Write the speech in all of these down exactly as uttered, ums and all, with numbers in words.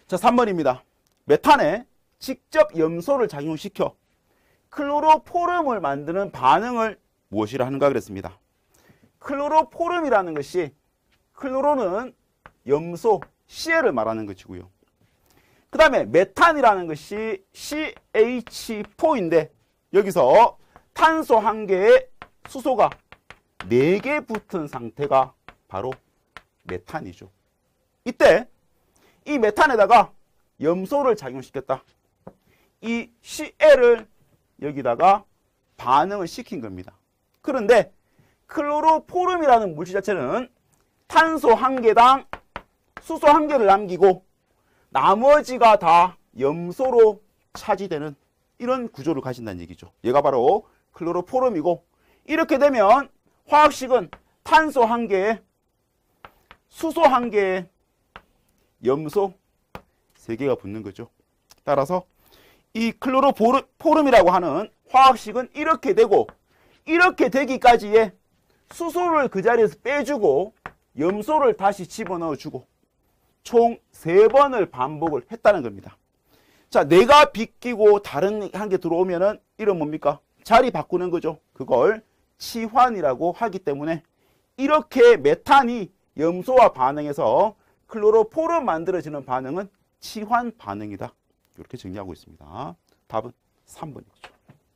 자, 삼 번입니다. 메탄에 직접 염소를 작용시켜 클로로포름을 만드는 반응을 무엇이라 하는가 그랬습니다. 클로로포름이라는 것이, 클로로는 염소, 씨엘을 말하는 것이고요. 그 다음에 메탄이라는 것이 씨 에이치 포인데 여기서 탄소 한 개에 수소가 네 개 붙은 상태가 바로 메탄이죠. 이때 이 메탄에다가 염소를 작용시켰다. 이 씨엘을 여기다가 반응을 시킨 겁니다. 그런데 클로로포름이라는 물질 자체는 탄소 한 개당 수소 한 개를 남기고 나머지가 다 염소로 차지되는 이런 구조를 가진다는 얘기죠. 얘가 바로 클로로포름이고, 이렇게 되면 화학식은 탄소 한 개에 수소 한 개에 염소 세 개가 붙는 거죠. 따라서 이 클로로포름이라고 하는 화학식은 이렇게 되고, 이렇게 되기까지의 수소를 그 자리에서 빼주고 염소를 다시 집어넣어주고 총 세 번을 반복을 했다는 겁니다. 자, 내가 비끼고 다른 한 개 들어오면은 이런 뭡니까? 자리 바꾸는 거죠. 그걸 치환이라고 하기 때문에 이렇게 메탄이 염소와 반응해서 클로로포름 만들어지는 반응은 치환 반응이다. 이렇게 정리하고 있습니다. 답은 삼 번이죠.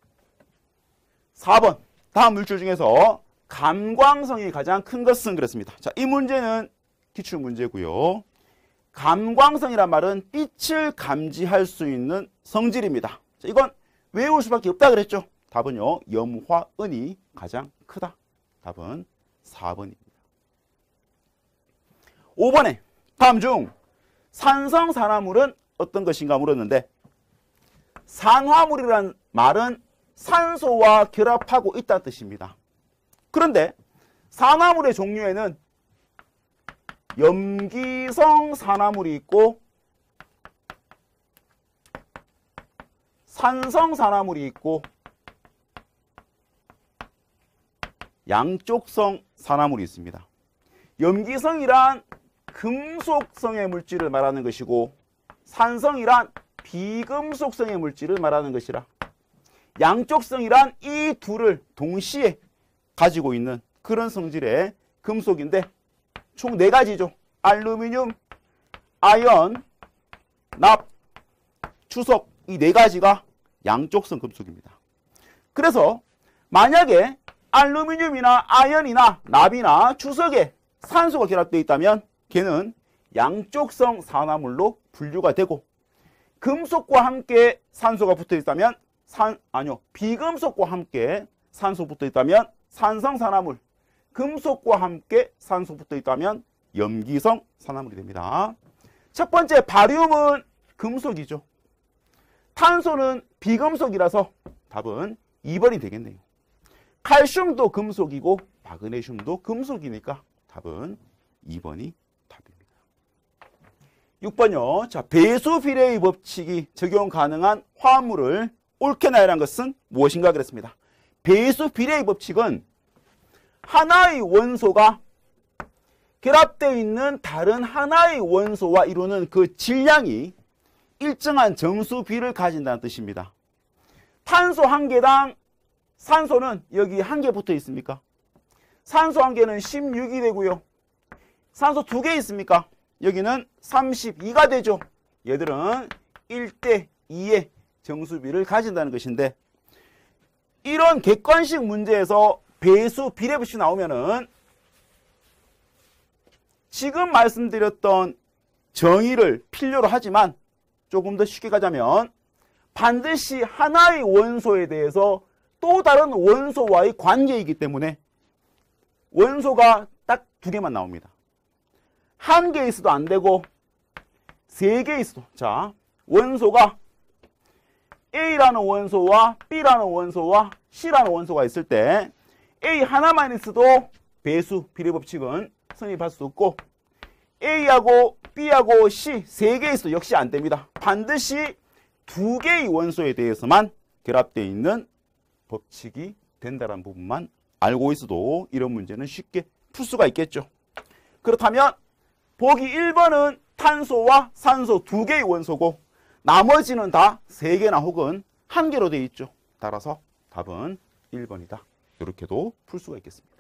사 번. 다음 물질 중에서 감광성이 가장 큰 것은 그랬습니다. 자, 이 문제는 기출 문제고요. 감광성이란 말은 빛을 감지할 수 있는 성질입니다. 자, 이건 외울 수밖에 없다 그랬죠. 답은요, 염화은이 가장 크다. 답은 사 번입니다. 오 번에 다음 중 산성산화물은 어떤 것인가 물었는데, 산화물이란 말은 산소와 결합하고 있다는 뜻입니다. 그런데 산화물의 종류에는 염기성 산화물이 있고 산성 산화물이 있고 양쪽성 산화물이 있습니다. 염기성이란 금속성의 물질을 말하는 것이고, 산성이란 비금속성의 물질을 말하는 것이라, 양쪽성이란 이 둘을 동시에 가지고 있는 그런 성질의 금속인데 총 네 가지죠. 알루미늄, 아연, 납, 주석, 이 네 가지가 양쪽성 금속입니다. 그래서 만약에 알루미늄이나 아연이나 납이나 주석에 산소가 결합되어 있다면 걔는 양쪽성 산화물로 분류가 되고, 금속과 함께 산소가 붙어 있다면 산 아니요 비금속과 함께 산소 붙어 있다면 산성 산화물, 금속과 함께 산소 붙어 있다면 염기성 산화물이 됩니다. 첫 번째 바리움은 금속이죠. 탄소는 비금속이라서 답은 이 번이 되겠네요. 칼슘도 금속이고 마그네슘도 금속이니까 답은 이 번이 답입니다. 육 번요. 자, 배수 비례의 법칙이 적용 가능한 화합물을 옳게 나열한 것은 무엇인가 그랬습니다. 배수 비례의 법칙은 하나의 원소가 결합되어 있는 다른 하나의 원소와 이루는 그 질량이 일정한 정수 비를 가진다는 뜻입니다. 탄소 한 개당 산소는 여기 한 개 붙어 있습니까? 산소 한 개는 십육이 되고요. 산소 두 개 있습니까? 여기는 삼십이가 되죠. 얘들은 일 대 이의 정수비를 가진다는 것인데, 이런 객관식 문제에서 배수 비례 법칙이 나오면은 지금 말씀드렸던 정의를 필요로 하지만 조금 더 쉽게 가자면 반드시 하나의 원소에 대해서 또 다른 원소와의 관계이기 때문에 원소가 딱 두 개만 나옵니다. 한 개 있어도 안 되고 세 개 있어도, 자, 원소가 A라는 원소와 B라는 원소와 C라는 원소가 있을 때 A 하나만 있어도 배수 비례 법칙은 성립할 수 없고, A하고 B하고 C 세 개 있어도 역시 안 됩니다. 반드시 두 개의 원소에 대해서만 결합되어 있는 법칙이 된다는 부분만 알고 있어도 이런 문제는 쉽게 풀 수가 있겠죠. 그렇다면 보기 일 번은 탄소와 산소 두 개의 원소고 나머지는 다 세 개나 혹은 한 개로 되어 있죠. 따라서 답은 일 번이다. 이렇게도 풀 수가 있겠습니다.